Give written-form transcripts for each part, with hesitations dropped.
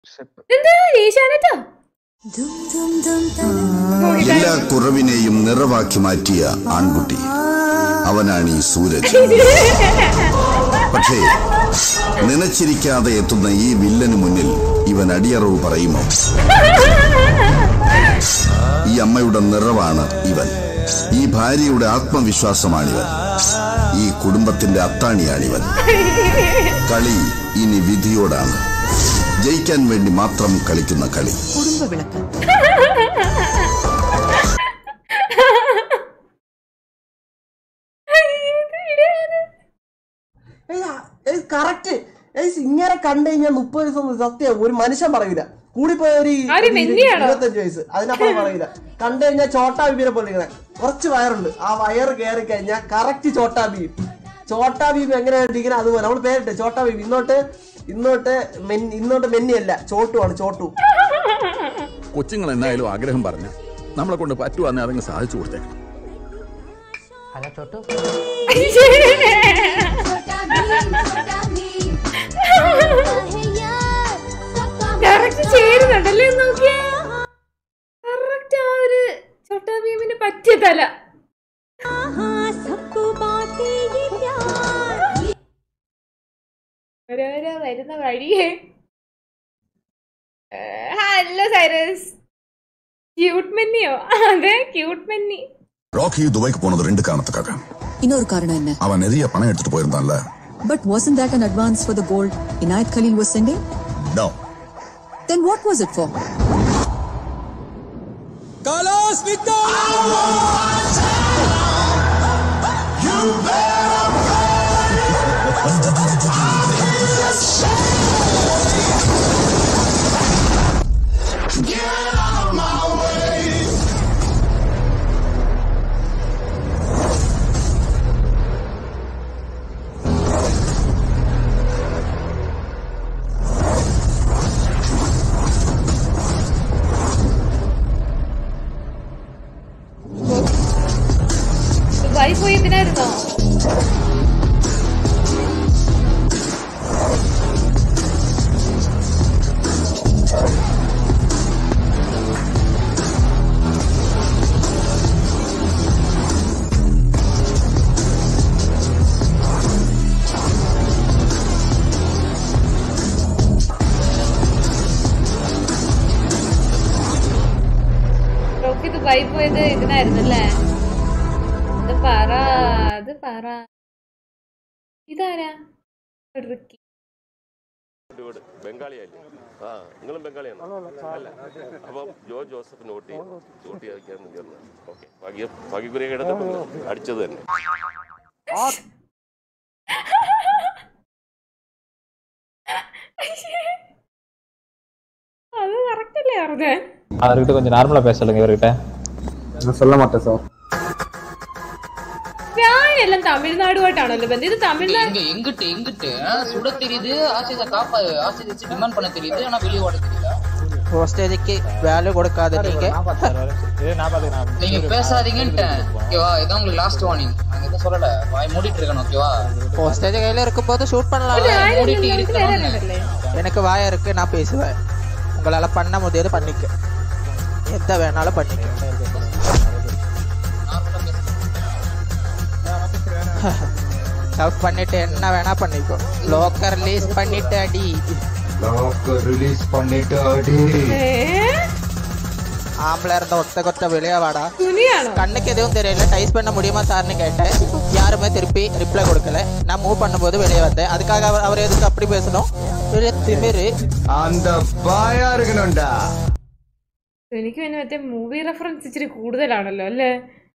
എല്ലാ കുറവിനെയും നിറവാക്കി മാറ്റിയ ആൺകുട്ടി അവനാണ് ഈ സൂരജ്. പക്ഷേ നനച്ചിരിക്കാതെ എത്തുന്ന ഈ വില്ലന് മുന്നിൽ ഇവൻ അടിയറവ് പറയുമോ? ഈ അമ്മയുടെ നിറവാണ് ഇവൻ, ഈ ഭാര്യയുടെ ആത്മവിശ്വാസമാണിവൻ, ഈ കുടുംബത്തിന്റെ അത്താണിയാണിവൻ. കളി ഇനി വിധിയോടാണ്, ജയിക്കാൻ വേണ്ടി മാത്രം കളിക്കുന്ന കളി. കറക്റ്റ് ഇങ്ങനെ കണ്ടു കഴിഞ്ഞാൽ 30 ദിവസം സത്യം ഒരു മനുഷ്യൻ പറയൂല, കൂടിപ്പോയ ഒരു 25 വയസ്സ് അതിനപ്പുറം പറയില്ല. കണ്ടു കഴിഞ്ഞാൽ ചോട്ടാ ബീബിനെ പോലെ ഇങ്ങനെ കുറച്ച് വയറുണ്ട്, ആ വയറ് കയറി കഴിഞ്ഞാൽ കറക്റ്റ് ചോട്ടാ ബീബി. ചോട്ടാ ബീബി എങ്ങനെയാണ് ഇരിക്കുന്നത് അതുപോലെ നമ്മൾ പേരിട്ടെ ചോട്ടാ ബീബി. ഇന്നോട്ട് മെന്നിയല്ല, ചോട്ടുവാണ്, ചോട്ടു. കൊച്ചുങ്ങൾ എന്നായാലും ആഗ്രഹം പറഞ്ഞ നമ്മളെ കൊണ്ട് പറ്റുവാന്നെ അതങ്ങ് സാധിച്ചു കൊടുത്തേക്കണം. ചേരുന്നുണ്ടല്ലേ, നോക്കിയാ കറക്റ്റ് ആ ഒരു ചോട്ടാ ഭീമിന് പറ്റിയ തല. ഓരോരോ വരുന്ന വഴിയേ. ഹലോ സൈറസ്, ക്യൂട്ട് മെന്നിയോ? അതെ, ക്യൂട്ട് മെന്നി. റോക്കി ദുബൈക്ക് പോണത് 2 കാരണத்துக்காக. இன்னொரு காரணம் என்ன? அவன் நிறைய பணம் எடுத்துட்டு போயிருந்தான்ல. But wasn't that an advance for the gold Inayat Khalil was sending? No. Then what was it for? Carlos Victor! You better get out of my way. Dubai പോയി എന്തിനായിരുന്നോ? റോക്കി ദുബായി പോയത് ഇതിനായിരുന്നല്ലേ? ഇതാരാ? ബംഗാളിയല്ലേ? ആ, നിങ്ങളും ബംഗാളിയാണോ? അല്ല, അപ്പം ജോസഫ് നോട്ട് ചെയ്യാൻ ഓക്കെ. ഭാഗ്യക്കുറിയൊക്കെ എടുത്തപ്പോൾ അടിച്ചത് തന്നെ. അത് കറക്റ്റ് അല്ലേ പറഞ്ഞേ? அவர்கிட்ட கொஞ்சம் நார்மலா பேச சொல்லுங்க. இவர்கிட்ட நான் சொல்ல மாட்டேன் சார். എല്ലാം തമിഴ്നാടുമായിട്ടാണല്ലോ ബന്ധം. ഇത് തമിഴ്നാട് எங்கிட்டு சுட தெரியுது, ஆசிரியர் வச்சு டிமாண்ட் பண்ண தெரியுது, ஆனா வெளியே ஓட தெரியல. ஹோஸ்டேஜுக்கு வேல்யூ கொடுக்காத நீங்க பேசாதீங்கன்ட்டேன், ஓகேவா? இதான் உங்களுக்கு லாஸ்ட் வார்னிங். நாங்க எதுவும் சொல்லல, வாய் மூடிட்டு இருக்கணும், ஓகேவா? ஹோஸ்டேஜ் கையில இருக்கும்போது ஷூட் பண்ணலாம், மூடிட்டு இருக்கணும். எனக்கு வாய் இருக்கு, நான் பேசுவேன். உங்களால பண்ண முடியாது, பண்ணிக்க. எந்த வேணாலும் பண்ணிக்க. லவ் பண்ணிட்டு என்ன வேணா பண்ணிக்கோ. லோக்கர் ரிலீஸ் பண்ணிட்டு அடி. ஆம்பளை இருந்த ஒத்த வெளியே வாடா. கண்ணுக்கு எதுவும் தெரியல, டைஸ் பண்ண முடியுமா சார்னு கேட்டேன். யாருமே திருப்பி ரிப்ளை கொடுக்கல. நான் மூவ் பண்ணும்போது வெளியே வந்தேன். அதுக்காக அவர் எதுக்கு அப்படி பேசணும்? திமிரு அந்த பாயா இருக்கணும்டா. എനിക്ക് പിന്നെ മറ്റേ മൂവി റെഫറൻസ് ഇച്ചിരി കൂടുതലാണല്ലോ അല്ലേ?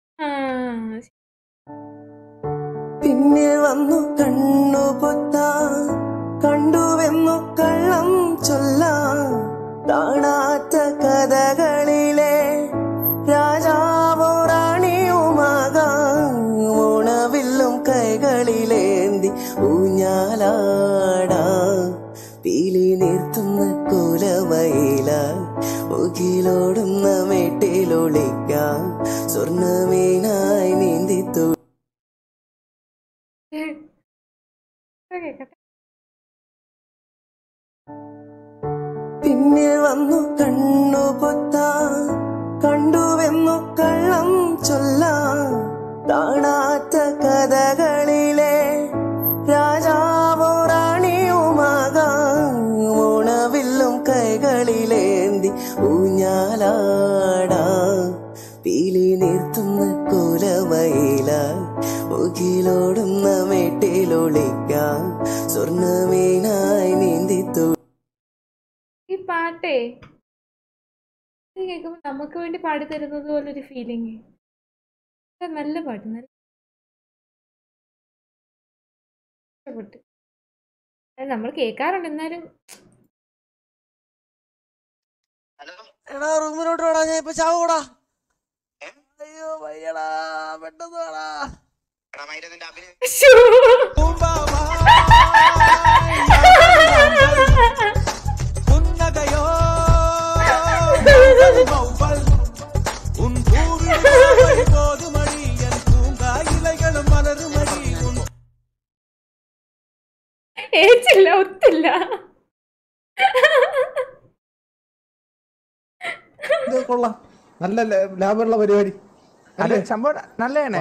പിന്നെ വന്നു കണ്ണു പൊത്താ, കണ്ടുവെന്നു കള്ളം ചൊല്ലാം, കാണാത്ത കഥകളിലെ രാജാവോ റാണിയുമാകാം. ഉണവില്ലും കൈകളിലേന്തി ഊഞ്ഞാലാടാം, പീലി നിർത്തുന്ന കുലമയില മുകിലോടുന്ന മേട്ടിലൊളിക്കാം. സ്വർണ്ണമീനായി നീന്തി പിന്നിൽ വന്നു കണ്ണു പൊത്താ കണ്ടുവെന്നു കള്ളം ചൊല്ലാം കാണാത്ത കഥകളിലെ രാജാവോ റാണിയുമാകാം ഉണവില്ലും കൈകളിലേന്തി ഊഞ്ഞാലാടാം പീലി നിർത്തുന്ന കുലമയിലാൽ മുകിലോടുന്ന മേട്ടിലൊളിക്കാം സ്വർണ്ണമീനായി നീന്തി ഈ പാട്ടേ കേൾക്കുമ്പോ നമുക്ക് വേണ്ടി പാടി തരുന്നത് പോലൊരു ഫീലിംഗ്. നല്ല പാട്ട്, നല്ല ഇഷ്ടപ്പെട്ടു. നമ്മൾ കേൾക്കാറുണ്ട് എന്നാലും. എടാ റൂമിലോട്ട് വേടാ, ഞാൻ ഇപ്പൊ ചാവൂടാ. അയ്യോ വയ്യടാ, പെട്ടെന്ന് വേടാ. ഏച്ചില്ല, ഒത്തില്ല. കൊള്ളാം, നല്ല ലാഭമുള്ള പരിപാടി. നല്ലതാണ്.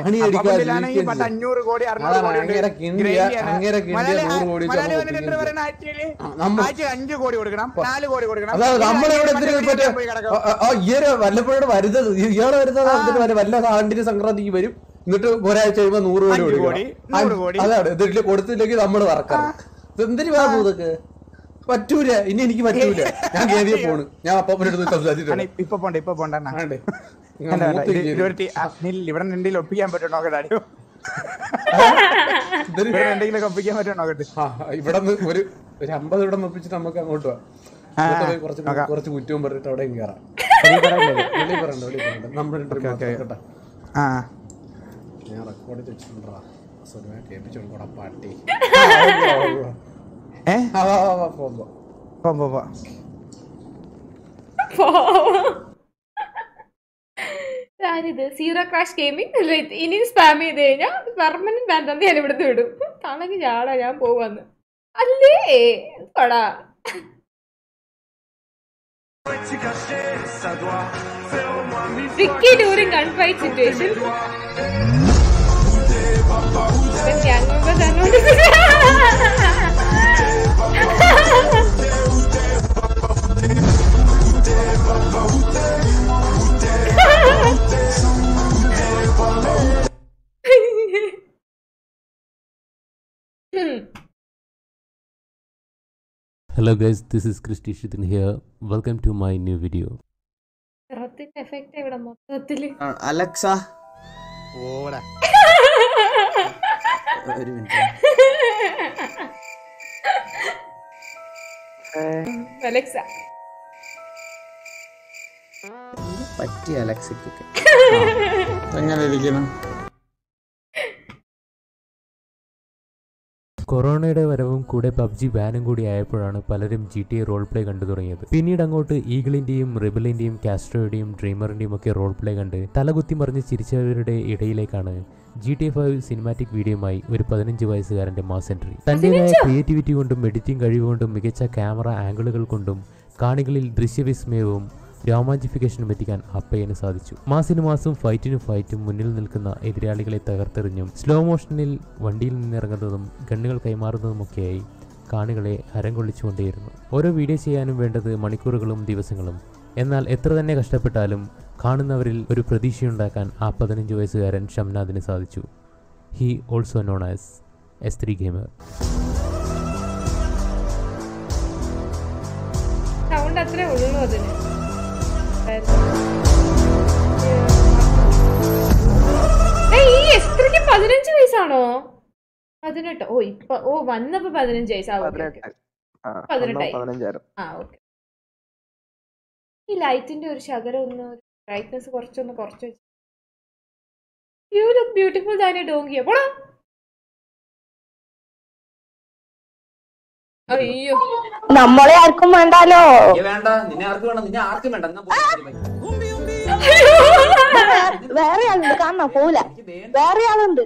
വല്ലപ്പോഴും വരുന്നത് ഇയാള് വരുന്നത് വല്ല സാണ്ടിന് സംക്രാന്തിക്ക് വരും, എന്നിട്ട് ഒരാഴ്ച കഴിയുമ്പോ 100 കോടി അതാണ്. ഇതില് കൊടുത്തില്ലെങ്കിൽ നമ്മള് വറക്കാം. എന്തിനു വേണം ഇതൊക്കെ? പറ്റൂല, ഇനി എനിക്ക് പറ്റൂല. ഞാൻ കേറിയ പോണ്, ഞാൻ അപ്പൂപ്പനെടുത്ത് സംസാരിച്ചിട്ടുണ്ട്. ഇവിടെ എന്തെങ്കിലും ഒപ്പിക്കാൻ പറ്റുമോ? ഇവിടെ ഒരു 50 ഇവിടെ ഒപ്പിച്ചിട്ട് നമുക്ക് അങ്ങോട്ട് പോവാം. കുറച്ച് കുറ്റവും പറഞ്ഞിട്ട് അവിടെ കയറാം. ഞാൻ റെക്കോർഡ് വെച്ചിട്ടുണ്ടാ, കേൾപ്പിച്ചോടാ പാട്ടി. ഞാനിത് സീറോ ക്രാഷ് ഗെയിമിംഗ് ഇനി സ്പാം ചെയ്ത് കഴിഞ്ഞാൽ പെർമനന്റ് ബാൻ തന്നെ ഞാൻ ഇവിടുന്ന് വിടും. തണക്ക് ചാടാ, ഞാൻ പോവാന്ന് അല്ലേ പടാ. Tricky during gunfight situation. Hello guys, this is Christy Shithin here. Welcome to my new video. Alexa. ഓടാ. ഒരു മിനിറ്റ്. Alexa. പറ്റി അലക്സയ്ക്ക്. എങ്ങനെ ഇരിക്കണം? കൊറോണയുടെ വരവും കൂടെ പബ്ജി ബാനും കൂടി ആയപ്പോഴാണ് പലരും GTA റോൾ പ്ലേ കണ്ടു തുടങ്ങിയത്. പിന്നീട് അങ്ങോട്ട് ഈഗിളിന്റെയും റിബലിന്റെയും കാസ്ട്രോയുടെയും ഡ്രീമറിന്റെയും ഒക്കെ റോൾ പ്ലേ കണ്ട് തലകുത്തി മറിഞ്ഞ് ചിരിച്ചവരുടെ ഇടയിലേക്കാണ് GTA 5 സിനിമാറ്റിക് വീഡിയോയുമായി ഒരു 15 വയസ്സുകാരന്റെ മാസ് എൻട്രി. തന്റേതായ ക്രിയേറ്റിവിറ്റി കൊണ്ടും എഡിറ്റിംഗ് കഴിവുകൊണ്ടും മികച്ച ക്യാമറ ആംഗിളുകൾ കൊണ്ടും കാണികളിൽ ദൃശ്യവിസ്മയവും രോമാഞ്ചിഫിക്കേഷനും എത്തിക്കാൻ അപ്പയ്യന് സാധിച്ചു. മാസിന് മാസും ഫൈറ്റിനും ഫൈറ്റും മുന്നിൽ നിൽക്കുന്ന എതിരാളികളെ തകർത്തെറിഞ്ഞും സ്ലോ മോഷനിൽ വണ്ടിയിൽ നിന്നിറങ്ങുന്നതും ഗണ്ണുകൾ കൈമാറുന്നതുമൊക്കെയായി കാണികളെ ഹരം കൊള്ളിച്ചുകൊണ്ടേയിരുന്നു. ഓരോ വീഡിയോ ചെയ്യാനും വേണ്ടത് മണിക്കൂറുകളും ദിവസങ്ങളും. എന്നാൽ എത്ര തന്നെ കഷ്ടപ്പെട്ടാലും കാണുന്നവരിൽ ഒരു പ്രതീക്ഷയുണ്ടാക്കാൻ ആ 15 വയസ്സുകാരൻ ഷംനാദിന് സാധിച്ചു. He also known as S3 gamer. Sound അത്രേ ഉള്ളൂ അതിന്. ഈ S3ക്ക് 15 വയസ്സാണോ? 18. ഓ വന്നപ്പോ 15 വയസ്സാവും. 18. ആ ഓക്കെ. ഈ ലൈറ്റിന്റെ ഒരു ശകലം ഒന്ന് ബ്രൈറ്റ്നസ് കുറച്ച് വെച്ചു. യു ലുക്ക് ബ്യൂട്ടിഫുൾ തന്നെ ഡോങ്കിയ പോടാ. അയ്യോ നമ്മളെ ആർക്കും വേണ്ടാലോ. വേണ്ട, നിന്നെ ആർക്കും വേണ്ട, നിന്നെ ആർക്കും വേണ്ട. വേറെ ആളുണ്ട്, കാണാ പോല. വേറെ ആളുണ്ട്.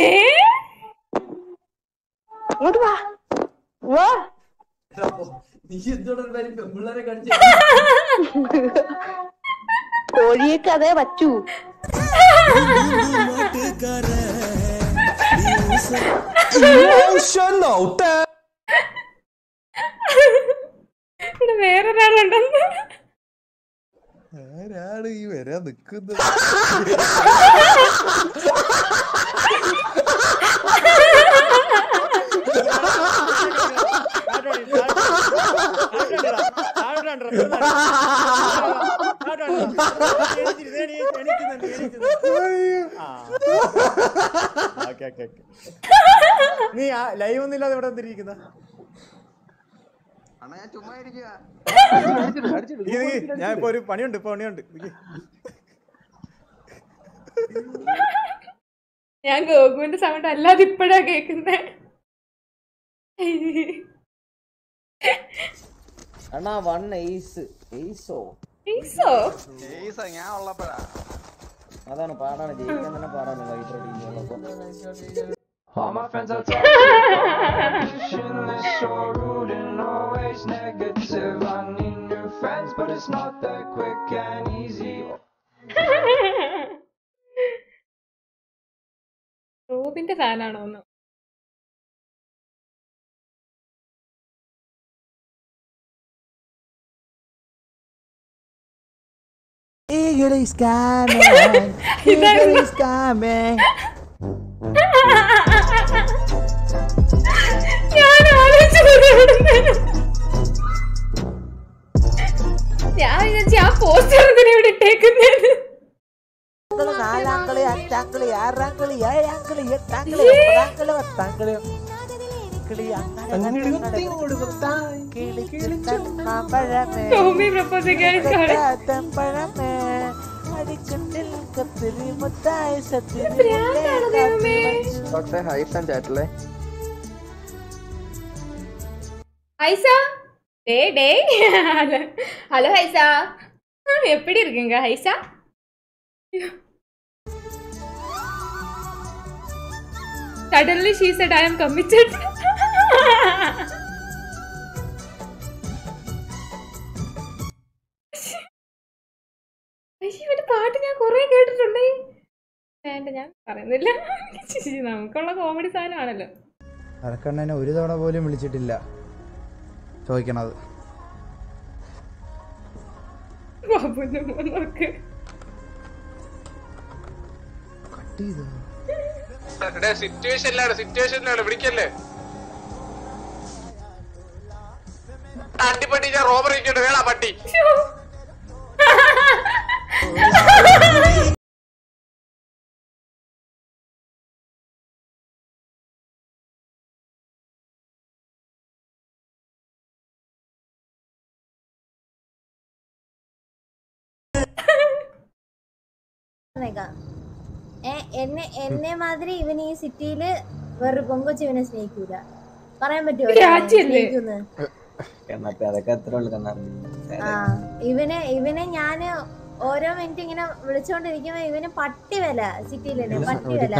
ഇങ്ങോട്ട് വാ. കോഴിയൊക്കെ അതേ പറ്റൂ. വേറൊരാളുണ്ടെന്ന് ആരാണ് ഈ വരാൻ നിക്കുന്നത്? നീ ലൈവ് ഒന്നും ഇല്ലാതെ ഇവിടെ വന്നിരിക്കുന്ന ഞാൻ ഇപ്പൊ ഒരു പണിയുണ്ട്. ഞാൻ ഗോകുവിന്റെ സൗണ്ട് അല്ലാതെ ഇപ്പഴാ കേക്കുന്നേ. അണ്ണാ 1 എയ്സോ ഞാൻ ഉള്ളപ്പോഴാ അതാണ് പാടാണ് ജയിക്കാൻ തന്നെ പാടാണ് വൈകിട്ട്. All my friends are toxic, so rude and always negative. I need new friends, but it's not that quick and easy. റോബിന്റെ ഫാനാണോ ഒന്ന്? Eagle is coming, Eagle is coming. ഞാൻ വിചാരിച്ചു ആ പോസ്റ്റർ എന്തിനാ ഇവിടെ ഇട്ടേക്കുന്നത്? നാലാങ്കളി, അഞ്ചാങ്കളി, ആറാങ്കളി, ഏഴാങ്കളി, എട്ടാങ്കളി, ഒമ്പതാങ്കളി, പത്താങ്കളി. ടോമി പ്രപ്പോസ് കേൾക്കാണ്. ஹைசா டேய் ஹலோ ஹைசா, எப்படி இருக்கீங்க Haisa? Suddenly she said I am committed. ഇവന്റെ പാട്ട് ഞാൻ കൊറേ കേട്ടിട്ടുണ്ട്. വേണ്ട, ഞാൻ പറയുന്നില്ല. നമുക്കുള്ള കോമഡി സാധനമാണല്ലോ. അരക്കണ്ണനെ ഒരു തവണ പോലും വിളിച്ചിട്ടില്ല ചോദിക്കണത്. സിറ്റുവേഷനിലാണ് വിളിക്കല്ലേ. അടിപൊളി ഞാൻ റോബറി വേണ പട്ടി. എന്നെ മാതിരി ഇവൻ ഈ സിറ്റിയില് വേറെ പൊങ്കൊച്ച് ഇവനെ സ്നേഹിക്കൂല. പറയാൻ പറ്റുമോ? ഇവനെ ഞാന് ഓരോ മിനിറ്റ് ഇങ്ങനെ വിളിച്ചോണ്ടിരിക്കുമ്പോ ഇവന് പട്ടി വില സിറ്റിയിലെ പട്ടി വില.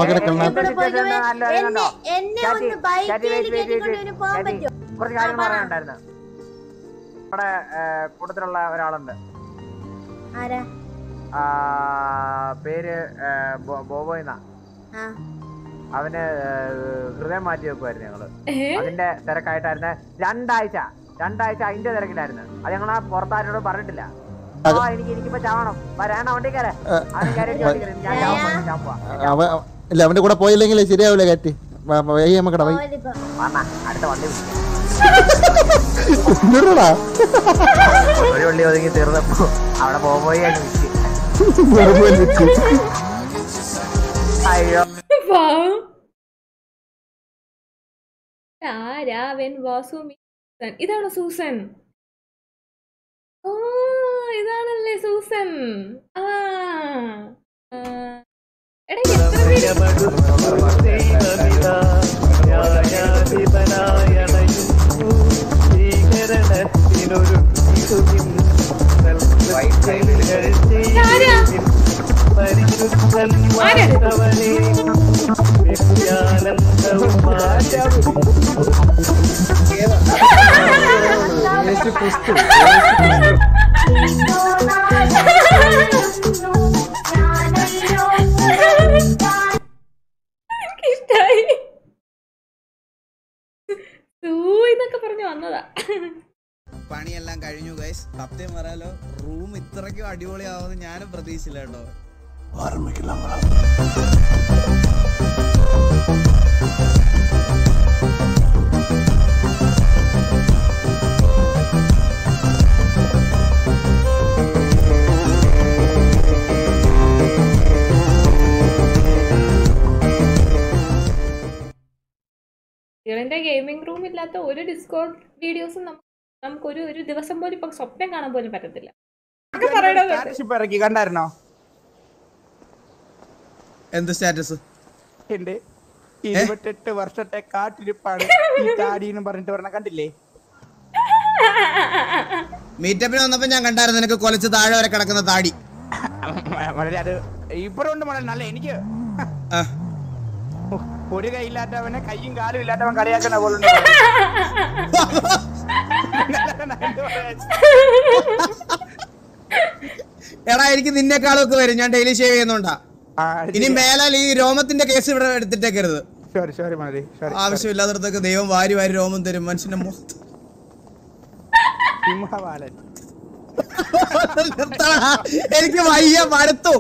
എന്നെ ഒന്ന് ബൈക്കിൽ കേട്ടിക്കൊണ്ട് ഇവന് പോകാൻ പറ്റുമോ? കുറച്ച് കാര്യങ്ങൾ പറയാനുണ്ടായിരുന്നു. നമ്മുടെ കൂട്ടത്തിലുള്ള ഒരാളുണ്ട്. ആരാ? പേര് ബോബോയ്ന്ന. അവന് ഹൃദയം മാറ്റി വെക്കുമായിരുന്നു ഞങ്ങള്. അതിന്റെ തിരക്കായിട്ടായിരുന്നു. രണ്ടാഴ്ച അതിന്റെ തിരക്കിലായിരുന്നു. അത് ഞങ്ങൾ ആ പുറത്താരോട് പറഞ്ഞിട്ടില്ല. എനിക്കിപ്പോ ചാവണം, വരാണ വണ്ടി കയറേ. അവന്റെ കൂടെ പോയില്ലെങ്കിൽ ശരിയാവില്ല. കാറ്റ് അടുത്ത വണ്ടി ഒരു വള്ളി ഒതുങ്ങി തീർന്നപ്പോ അവിടെ ബോബോയി അയ്യോ. ഇതാണോ സൂസൻ? ഓ, ഇതാണല്ലേ സൂസൻ. എനിക്കിഷ്ടായി. എന്നൊക്കെ പറഞ്ഞു വന്നതാ. പണിയെല്ലാം കഴിഞ്ഞു ഗൈസ്. സത്യം പറയാലോ റൂം ഇത്രയ്ക്കും അടിപൊളിയാവുമെന്ന് ഞാനും പ്രതീക്ഷിച്ചില്ല കേട്ടോ. ഇതിന്റെ ഗെയിമിംഗ് റൂം ഇല്ലാത്ത ഒരു ഡിസ്കോഡ് വീഡിയോസും നമുക്ക് ഒരു ദിവസം പോലും ഇപ്പൊ സ്വപ്നം കാണാൻ പോലും പറ്റത്തില്ല. ഇറക്കി കണ്ടായിരുന്നോ? എന്ത് സ്റ്റാറ്റസ്? എന്റെ 28 വർഷത്തെ കാട്ടിരിപ്പാണ് ഈ താടി എന്ന് പറഞ്ഞിട്ട് പറഞ്ഞ കണ്ടില്ലേ? മീറ്റപ്പിന് വന്നപ്പോ ഞാൻ കണ്ടായിരുന്നു നിനക്ക് കൊലച്ച് താഴെ വരെ കിടക്കുന്ന താടി. വളരെ അത് ഇപ്പഴുണ്ട് വളരെ നല്ല. എനിക്ക് ഒരു കൈ ഇല്ലാത്തവനെ കൈയും കാലും ഇല്ലാത്തവൻ കളിയാക്കുന്ന പോലുണ്ട്. എടാ എനിക്ക് നിന്നെക്കാളും ഒക്കെ വരും. ഞാൻ ഡെയിലി ഷേവ് ചെയ്യുന്നോണ്ടാ. ഇനി മേലാൽ ഈ രോമത്തിന്റെ കേസ് ഇവിടെ എടുത്തിട്ടേക്കരുത്. ആവശ്യമില്ലാത്തടത്തൊക്കെ ദൈവം വാരി വാരി രോമം തരും മനുഷ്യന്റെ മുഖത്ത്. എനിക്ക് വയ്യ, മടുത്തു.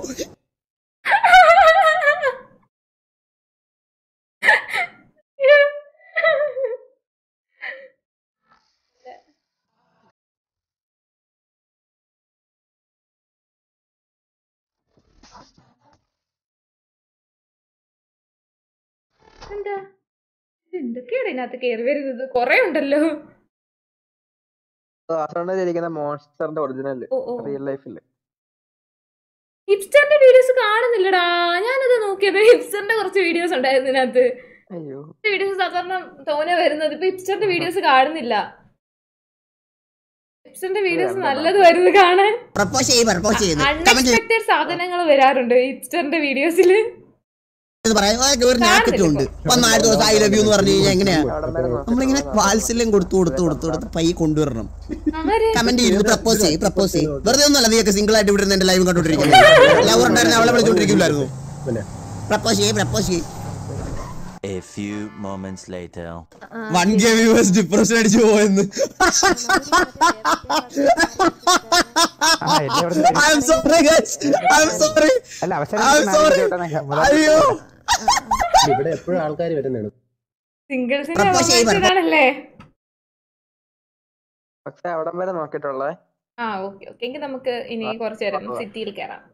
എന്താ എന്തൊക്കെയാണ് ഇതിനകത്ത് കേറി വരുന്നത്? കൊറേ ഉണ്ടല്ലോ. മോൺസ്റ്ററിന്റെ ഒറിജിനൽ റിയൽ ലൈഫില് ഹിപ്സ്റ്ററിന്റെ വീഡിയോസ് കാണുന്നില്ലടാ. ഞാനത് നോക്കിയത് ഹിപ്സ്റ്ററിന്റെ കുറച്ച് വീഡിയോസ് ഉണ്ടായിരുന്നു ഇതിനകത്ത്. വീഡിയോസ് സാധാരണ തോനെ വരുന്നത്. ഇപ്പൊ ഹിപ്സ്റ്ററിന്റെ വീഡിയോസ് കാണുന്നില്ല. ഹിപ്സ്റ്ററിന്റെ വീഡിയോസ് നല്ലത് വരുന്നത് കാണാൻ. അൺഎക്സ്പെക്ടഡ് സാധനങ്ങൾ വരാറുണ്ട് ഹിപ്സ്റ്ററിന്റെ വീഡിയോസില്. നമ്മളിങ്ങനെ വാത്സല്യം കൊടുത്ത് പൈ കൊണ്ടുവരണം. കമന്റ് ചെയ്ത് പ്രപ്പോസ് ചെയ്യ്. വെറുതെ ഒന്നല്ല നീയൊക്കെ സിംഗിൾ ആയിട്ട് ഇവിടെ എന്റെ ലൈവ് കണ്ടോണ്ടിരിക്കുന്നത്. ലവർ ഉണ്ടായിരുന്നു അവളെ വിളിച്ചോണ്ടിരിക്കില്ലായിരുന്നു. പ്രപ്പോസ് ചെയ്യ്. A few moments later. 1K viewers depression അടിച്ചു പോയെന്ന്. I'm sorry guys. I'm sorry. അയ്യോ ഇവിടെ എപ്പോഴും ആൾക്കാർ വരുന്നതാണ്. സിംഗിൾസിനാണല്ലേ? പക്ഷെ അവിടം വരെ നോക്കിട്ടുള്ളേ. ഓക്കെ. എങ്കിൽ നമുക്ക് ഇനി കുറച്ചു നേരം സിറ്റിയിൽ കയറാം.